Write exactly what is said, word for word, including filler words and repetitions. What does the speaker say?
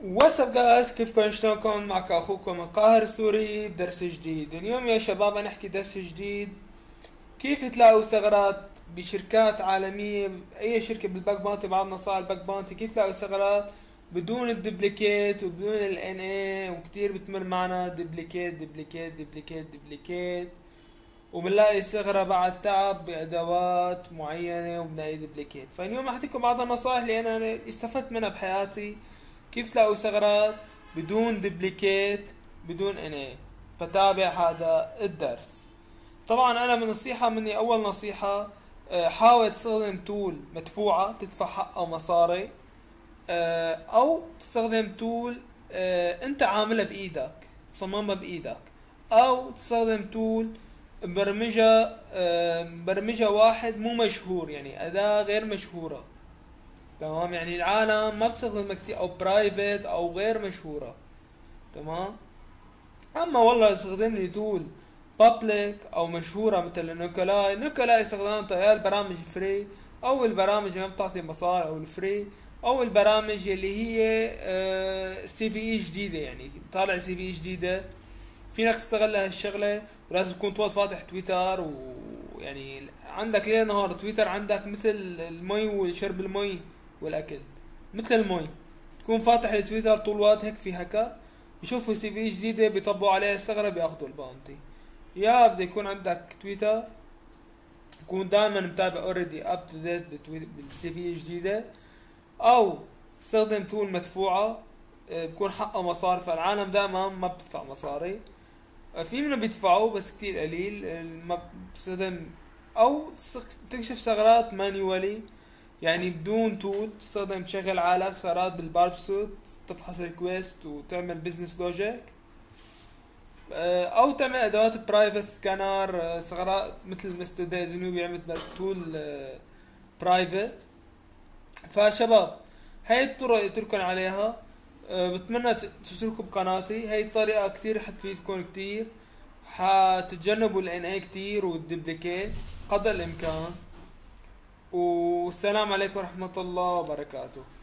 واتساب جايز، كيفكم شلونكم؟ معك اخوكم القاهر السوري بدرس جديد. اليوم يا شباب نحكي درس جديد، كيف تلاقوا ثغرات بشركات عالمية. اي شركة بالباك بانتي، بعض نصائح الباك بانتي كيف تلاقوا ثغرات بدون الدبليكيت وبدون ال ان اي. وكتير بتمر معنا دبليكيت دبليكيت دبليكيت دبليكيت، وبنلاقي ثغرة بعد تعب بأدوات معينة وبنلاقي دبليكيت. فاليوم أحكيكم بعض النصائح اللي أنا استفدت منها بحياتي، كيف تلاقوا ثغرات بدون دبليكيت بدون ان اي. فتابع هذا الدرس. طبعا أنا من نصيحة مني، أول نصيحة آه، حاول تستخدم تول مدفوعة تدفع حقها مصاري، آه، أو تستخدم تول آه، أنت عاملها بإيدك، تصممها بإيدك، أو تستخدم تول مبرمجة آه، مبرمجة واحد مو مشهور، يعني أداة غير مشهورة. تمام، يعني العالم ما بتستخدمها كتير، أو برايفت أو غير مشهورة. تمام. أما والله استخدم لي تول بابليك أو مشهورة مثل نيكولاي. نيكولاي استخدامتها يا البرامج الفري، أو البرامج اللي ما بتعطي مصاري، أو الفري، أو البرامج اللي هي سي في اي جديدة، يعني طالع سي في اي جديدة فينك تستغل هالشغلة. ولازم تكون طول فاتح تويتر، ويعني عندك ليل نهار تويتر، عندك مثل المي وشرب المي والاكل، مثل المي. تكون فاتح التويتر طول الوقت، هيك في هكر بيشوفوا سي في جديدة بيطبقوا عليها الثغرة بياخدوا الباونتي. يا بده يكون عندك تويتر، تكون دائما متابع اوريدي اب تو ديت بالسي في جديدة، او تستخدم تول مدفوعة آه، بكون حقها مصاري. فالعالم دائما ما بتدفع مصاري، في منهم بيدفعوا بس كتير قليل. ما بتستخدم، او تكشف ثغرات مانيوالي، يعني بدون تول. تستخدم تشغل عالك ثغرات بالباربسوت، تفحص ريكويست وتعمل بزنس لوجيك، او تعمل ادوات برايفت سكانر، ثغرات مثل مستر دايزنو بيعمل تول برايفت. فشباب هاي الطرق اتركن عليها. أه بتمنى تشتركوا بقناتي، هاي الطريقة كثير حتفيدكم كثير، حتتجنبوا ال ان اي كتير والدبليكيت قدر الامكان. والسلام عليكم ورحمة الله وبركاته.